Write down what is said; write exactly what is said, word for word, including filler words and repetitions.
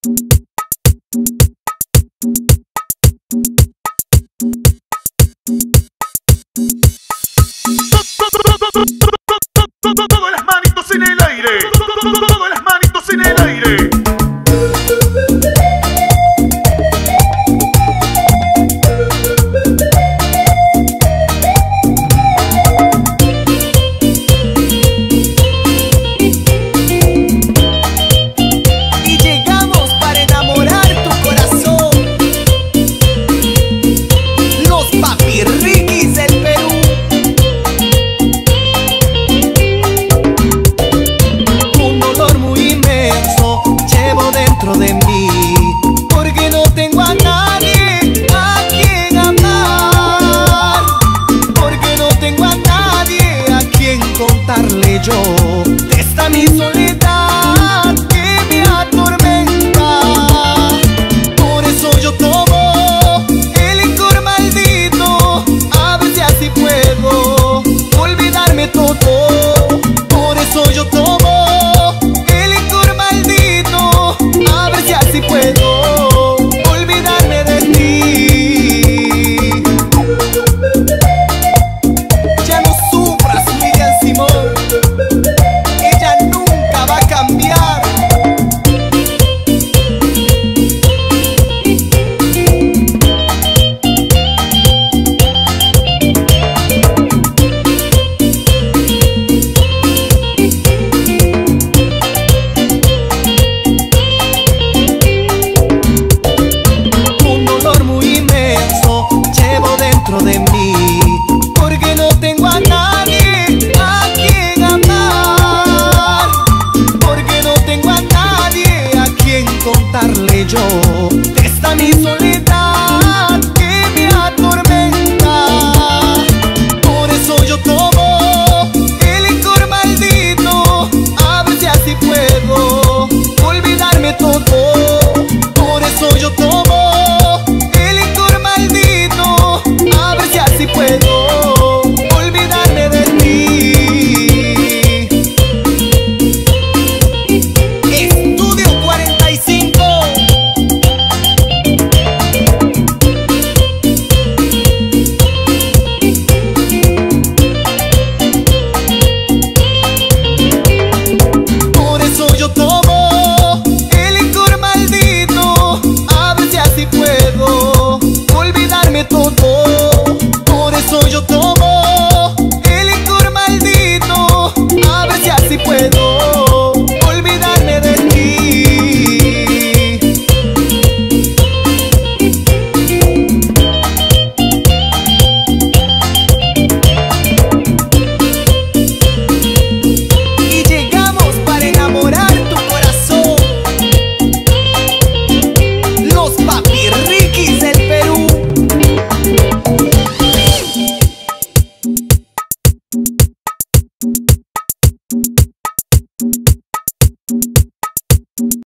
Todas las manitos en el aire. Todas las manitos en el aire. Y llegamos para enamorar tu corazón. Los Papirriquis del Perú. Dentro de mí, porque no tengo a nadie a quien amar, porque no tengo a nadie a quien contarle yo de esta mi soledad que me atormenta. Por eso yo tomo el licor maldito, a ver si así puedo olvidarme todo. Por eso yo tomo si puedo olvidarme de ti. Ya no sufras, Miriam Simón, ella nunca va a cambiar. De mí, porque no tengo a nadie a quien amar, porque no tengo a nadie a quien contarle yo